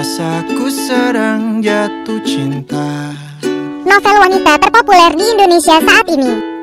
Rasaku sedang jatuh cinta. Novel wanita terpopuler di Indonesia saat ini.